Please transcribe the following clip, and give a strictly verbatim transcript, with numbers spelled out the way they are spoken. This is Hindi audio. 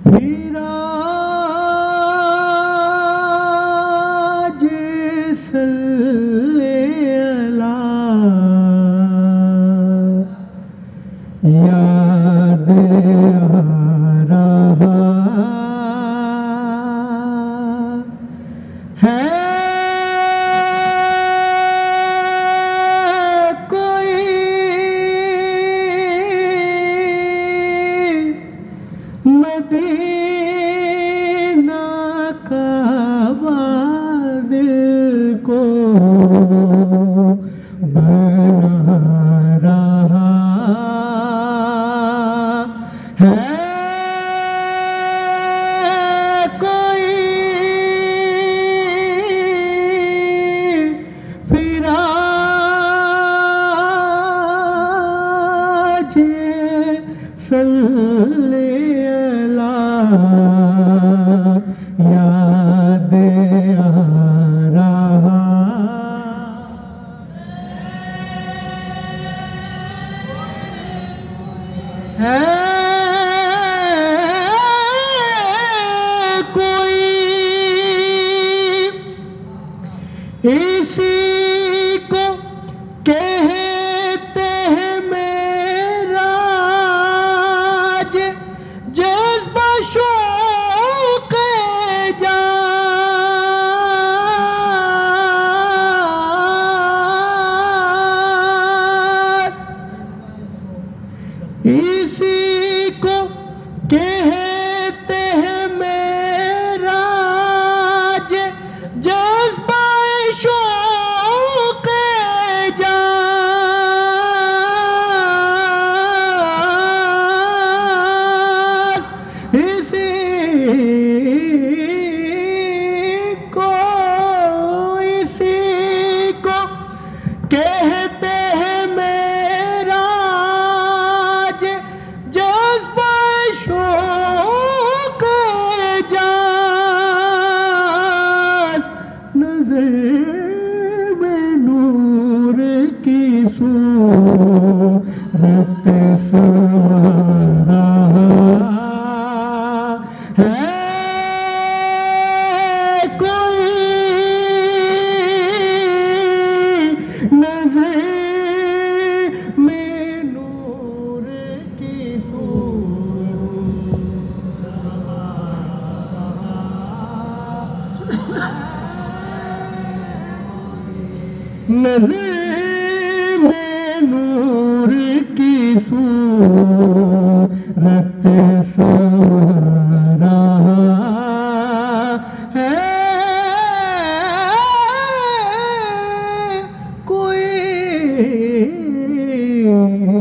फिरा सल्ले अला याद आ रहा है कोई मदीना का दिल को बना रहा है कोई फिराज सल्ले अला याद आ रहा है कोई इसी को कहते हैं मेराज जज्बा शौक़ जात इसी को कहते हैं मेराज जज्बा शौक़ जात इसी को इसी को कहते हैं मेराज जज्बा शौक़ जात नज़र में नूर की सूरत समा है कोई नज़र में नूर की नज़र में नूर की सूरत समा है कोई